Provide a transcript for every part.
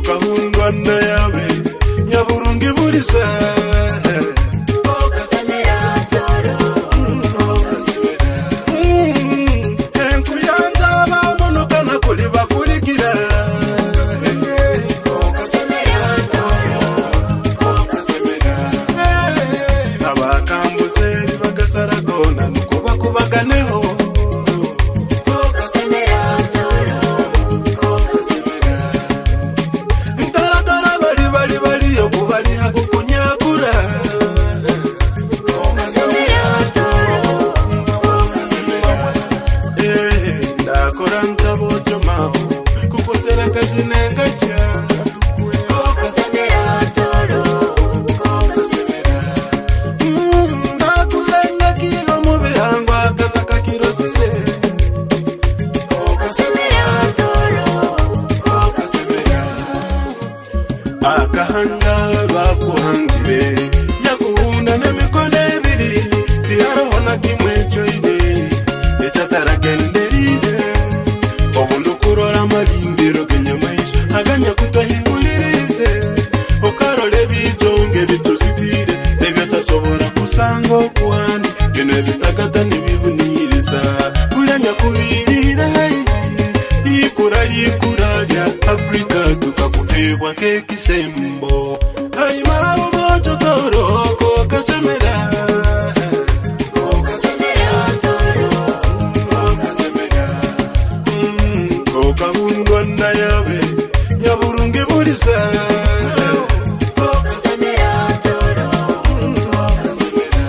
Kokahundwa na yawe nyaburungi burisa Kokasemera Tooro Kokasemera Enkuyanja bamunuka na kuliba kulikira Kokasemera Tooro Kokasemera Abakambuze bagasaragona nukuba kubaganeho Akahanga bakuhangire yakuhunda n'emikono ebiri tiyarohona kimwe kyoine ekyataragenderire obundu kurora amalindiro genyamaisha aganya kutahingulirize okarole ebijonge bituzitire ebyotasobora kusanga okuhandi bino ebitagata nibibuniriza kulenya kubirira ikura lya Afrika tukakutebwa kekisembo Aima umoto Tooro Kokasemera Kokasemera Tooro Kokasemera Kokahundwa na yawe nyaburungi burisa Kokasemera Tooro Kokasemera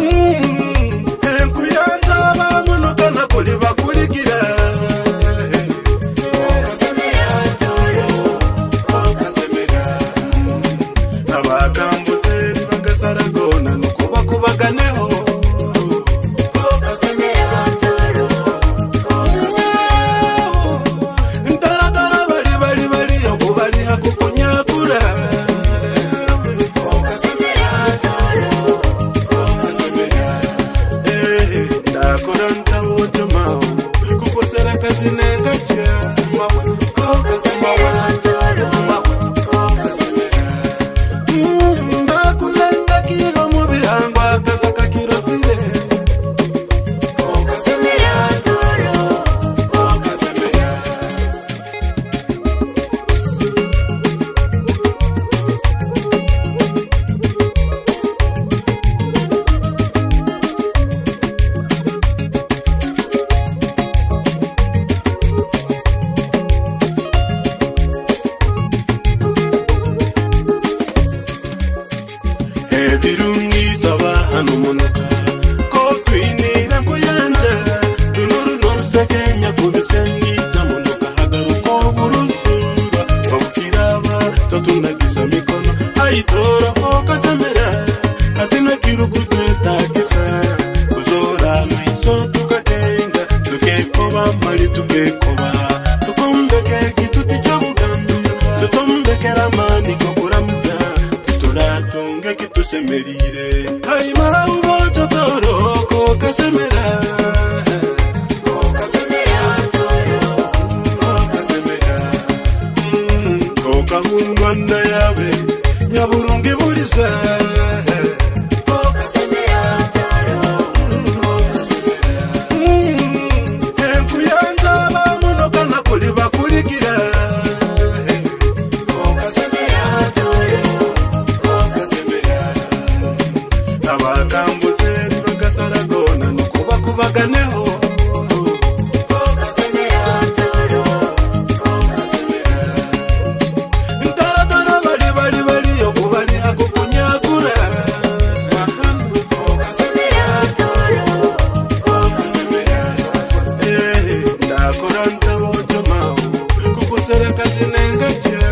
Enkuyanja bamunuka na kuliba kulikira Kubaganeho Kokasemera Tooro Ndara bali okubali hakukunyakura Kokasemera Tooro Kokasemera ndakora ntabotoma kukosera kazi nengacha Kokasemera Tooro Kokasemera ndakulenga kigo mubihangwa kakakirosire Kokasemera Tooro Kokasemera Ebirungi tabahano munuka Kokwinira nkuyanja Tunuru norusekenya kubisengi Tamunuka hagaruko burusura Wabukiraba totunagisa mikono Aitoro Kokasemera Atina kirukutwetakisa Kuzora maiso tukatenga Tukekoba mali tukekoba Tukumbeke kituti chobugambi Tutumbekera mani kokuramuza Tutoratunge kitusemerire Aima umoto Tooro Kokasemera Kokasemera Tooro Kokasemera Kokahundwa na yawe nyaburungi burisa Kokasemera Tooro Kokasemera Enkuyanja bamunuka na kuliba kulikira Kokasemera Tooro Kokasemera Abakambuze bagasaragona nukuba kubaganeho Kokasemera Tooro Kokasemera Ndara bali okubali hakukunyakura Kokasemera Tooro Kokasemera ndakora ntabotoma kukosera kazi nengacha